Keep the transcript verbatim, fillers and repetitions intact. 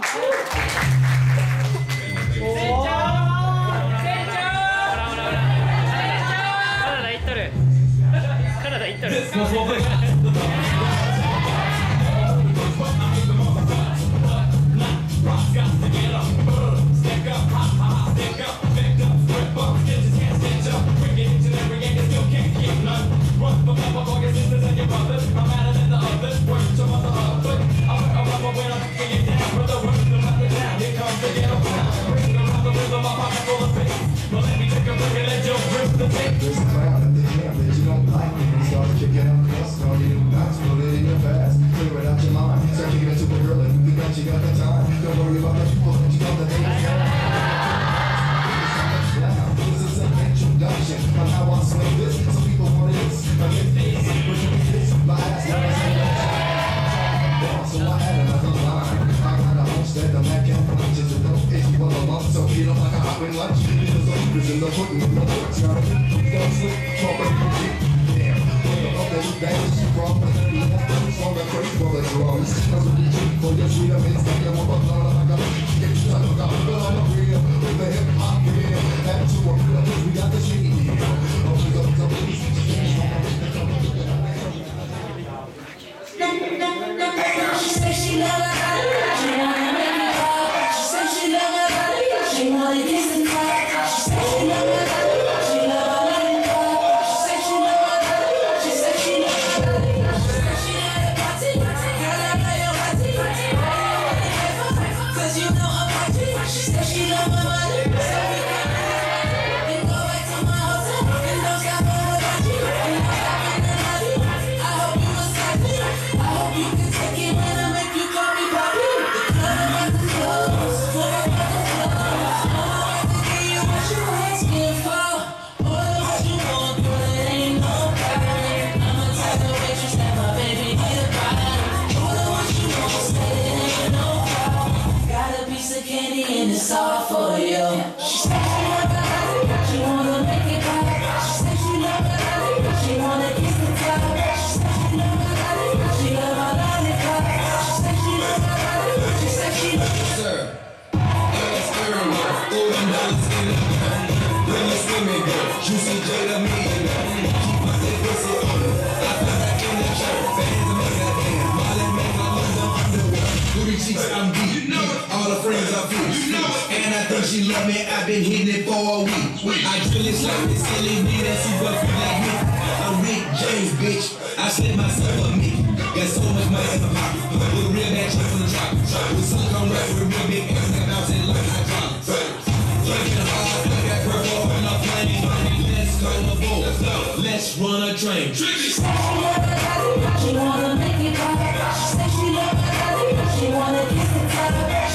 There's a crowd at the jam that you don't like and start kicking up dust. All you do is put it in your past, clear it out your mind. Start kicking it super early, you got you got the time. Don't worry about the people that you know that they got. This is an introduction on how I swing this. Some people want this, I get this, but you get this. My ass now is in the so I had another line. I got a hunch that the Mac and punches it don't itch well a lump, so eat them like a hot wing lunch. Because the hoopers in the pudding, the works got it. Don't sleep, talk like a G. Damn, what the fuck that you dance from? You have to swung the crazy for the drums. That's what you do for your sweet amazing. Like a mother, like a get you out of the good on the real. With the hip hop real. That's what we're doing, we got the shit here. Oh, we got the police. She said she love her body, she wanna make me cry. She said she love her body, she wanna kiss and cry. She said she love her body, she love her lollipop. She said she love her body, she said she love her body. She said she had a party, girl I know your party. Cause you know I'm party. She said she love her body, so we can then go back to my hotel and don't stop on the party. And I'm back in the lobby. I hope you was happy. I hope you can take it when I make you call me Bobby. The club about to close, club about to close. I'm about to give you what you asking for. Order what you want, but it ain't no problem. I'ma tell the waitress that my baby need a bottle. Order what you want, say it ain't no problem. Got a piece of candy and it's all for you. She said she love her body, she wanna make it pop. She said she love her body, she wanna kiss the top. She said she love her body, she love her lollipop. She said she love her body, she said she love her. Sir, ass girl, golden dollars in the gun. When you swimming, girl, juicy J to me. Keep my dick pussy on it. I feel back in the shirt, fans to make a dance. Marlon make my love the underwear. Booty cheeks, I'm deep. All the friends I feel. And I think she love me, I've been hitting it for a week. I drill it like this silly me, that super feel like me. I'm Rick James, bitch. I slip myself a me. Got so much money in my pocket. With real bad chick from the tropics. With silicone rap with real big ass that bouncing like hydraulics. Drinking hard, like that purple on a plane. Let's go to boat. Let's run a train. She said she love her body, she wanna make it pop. She said she love her body, she wanna kiss the top.